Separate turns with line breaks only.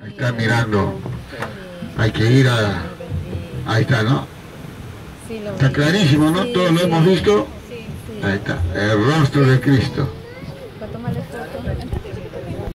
Está mirando. Hay que ir a... Ahí está, ¿no? Está clarísimo, ¿no? Todos lo hemos visto. Ahí está, el rostro de Cristo.